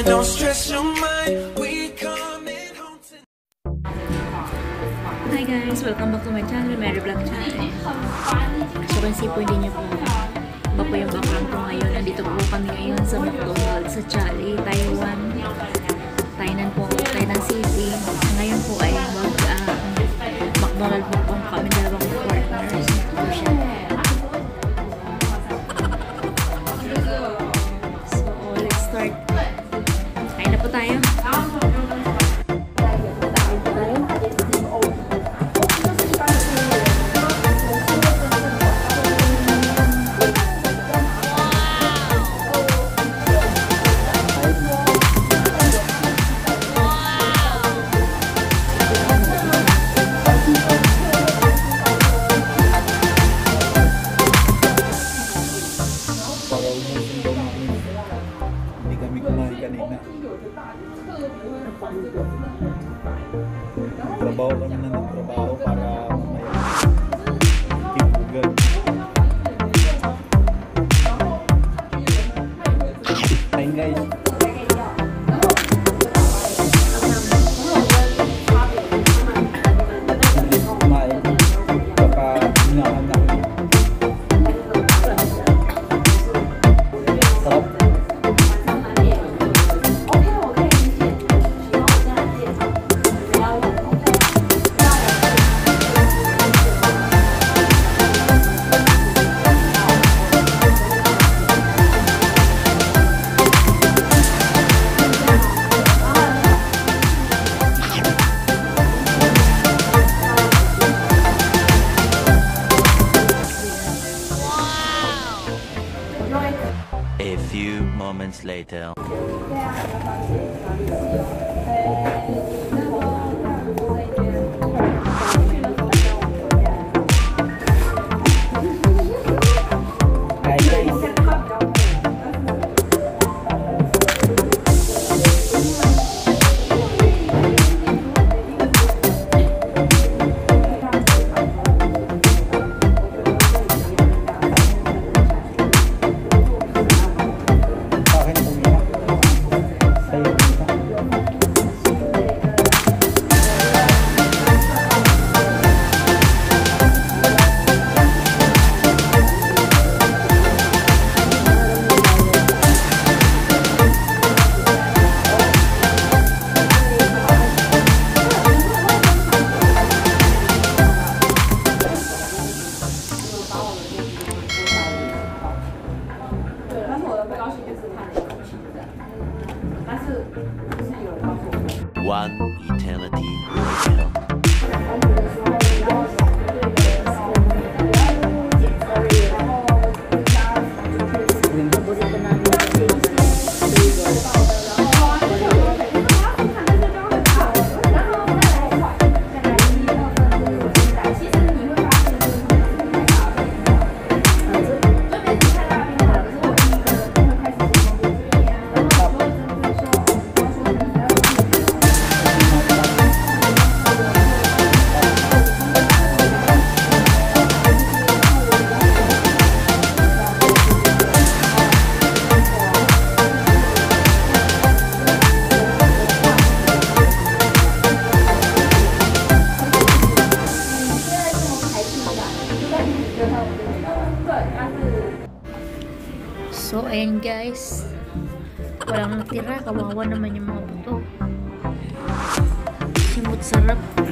don't stress your mind. We coming home tonight. Hi guys, welcome back to my channel, Mary Vlog Channel. So kasi pwede nyo po ba po yung background ko ngayon. Nandito po kami ngayon sa McDonald's sa Chali, Taiwan. Tainan City. Ngayon po ay McDonald's po kami dalawang partners. Ito siya. So let's start. Kain na po tayo. Hindi kami kumain kanina. Trabaho kami na ng trabaho para mamaya tibugan. Kain guys. Kumain. Baka hinahan na. Sarap. A few moments later. One eternity later. So, ayan guys. Walang natira. Kawawa naman yung mga buto. Simut sarap.